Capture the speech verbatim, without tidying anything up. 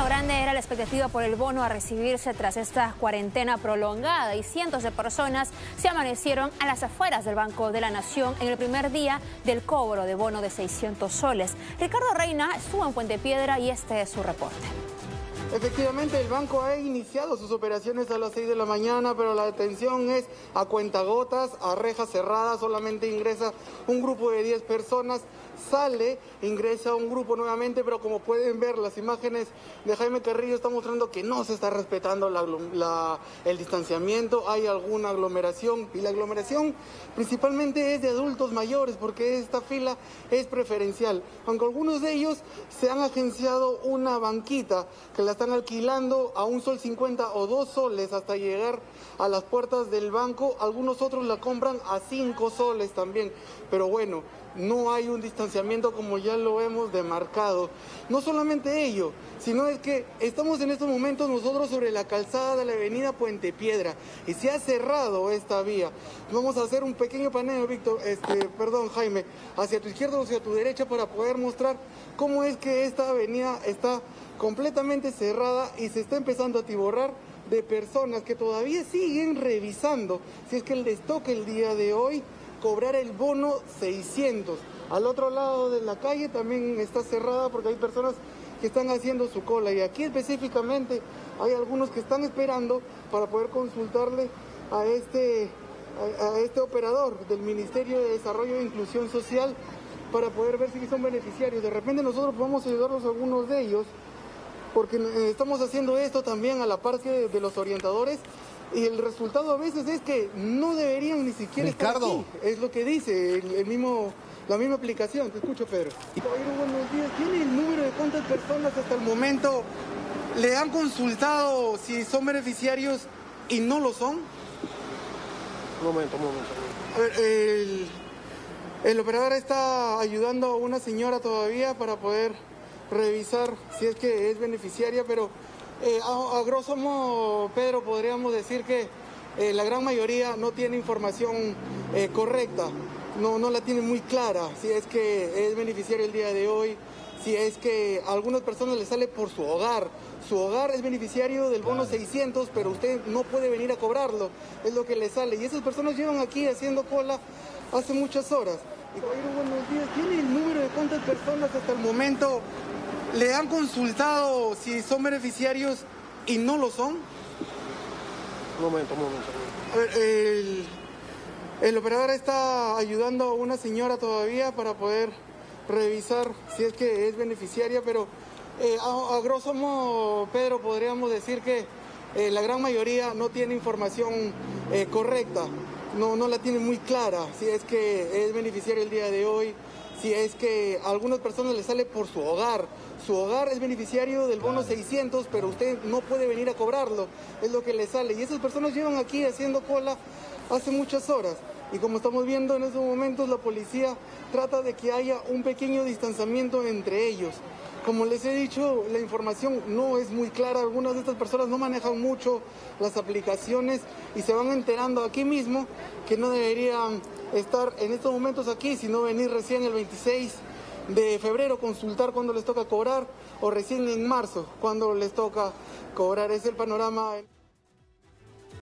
Bueno, grande era la expectativa por el bono a recibirse tras esta cuarentena prolongada y cientos de personas se amanecieron a las afueras del Banco de la Nación en el primer día del cobro de bono de seiscientos soles. Ricardo Reina estuvo en Puente Piedra y este es su reporte. Efectivamente, el banco ha iniciado sus operaciones a las seis de la mañana, pero la atención es a cuentagotas, a rejas cerradas, solamente ingresa un grupo de diez personas, sale, ingresa un grupo nuevamente, pero como pueden ver, las imágenes de Jaime Carrillo están mostrando que no se está respetando la, la, el distanciamiento, hay alguna aglomeración, y la aglomeración principalmente es de adultos mayores, porque esta fila es preferencial, aunque algunos de ellos se han agenciado una banquita que la están alquilando a un sol cincuenta o dos soles hasta llegar a las puertas del banco. Algunos otros la compran a cinco soles también. Pero bueno, no hay un distanciamiento como ya lo hemos demarcado. No solamente ello, sino es que estamos en estos momentos nosotros sobre la calzada de la avenida Puente Piedra y se ha cerrado esta vía. Vamos a hacer un pequeño paneo, Víctor, este, perdón, Jaime, hacia tu izquierda o hacia tu derecha para poder mostrar cómo es que esta avenida está completamente cerrada y se está empezando a atiborrar de personas que todavía siguen revisando si es que les toca el día de hoy cobrar el bono seiscientos. Al otro lado de la calle también está cerrada porque hay personas que están haciendo su cola y aquí específicamente hay algunos que están esperando para poder consultarle a este, a, a este operador del Ministerio de Desarrollo e Inclusión Social para poder ver si son beneficiarios. De repente nosotros podemos ayudarlos a algunos de ellos, porque estamos haciendo esto también a la par que de los orientadores y el resultado a veces es que no deberían ni siquiera Ricardo. estar aquí. Es lo que dice el, el mismo, la misma aplicación. Te escucho, Pedro. Caballero, buenos días. ¿Tiene el número de cuántas personas hasta el momento le han consultado si son beneficiarios y no lo son? Un momento, un momento. A ver, el, el operador está ayudando a una señora todavía para poder revisar si es que es beneficiaria, pero eh, a, a grosso modo, Pedro, podríamos decir que eh, la gran mayoría no tiene información eh, correcta, no, no la tiene muy clara, si es que es beneficiario el día de hoy, si es que a algunas personas les sale por su hogar, su hogar es beneficiario del bono seiscientos, pero usted no puede venir a cobrarlo, es lo que le sale, y esas personas llevan aquí haciendo cola hace muchas horas. Y caballero, buenos días, ¿tiene el número de cuántas personas hasta el momento le han consultado si son beneficiarios y no lo son? Un momento, un momento. A ver, el, el operador está ayudando a una señora todavía para poder revisar si es que es beneficiaria, pero eh, a, a grosso modo, Pedro, podríamos decir que eh, la gran mayoría no tiene información eh, correcta, no, no la tiene muy clara, si es que es beneficiario el día de hoy, si es que a algunas personas les sale por su hogar, su hogar es beneficiario del bono seiscientos, pero usted no puede venir a cobrarlo, es lo que le sale, y esas personas llevan aquí haciendo cola hace muchas horas, y como estamos viendo en estos momentos la policía trata de que haya un pequeño distanciamiento entre ellos. Como les he dicho, la información no es muy clara, algunas de estas personas no manejan mucho las aplicaciones y se van enterando aquí mismo que no deberían estar en estos momentos aquí, sino venir recién el veintiséis de febrero, consultar cuándo les toca cobrar, o recién en marzo, cuando les toca cobrar. Es el panorama.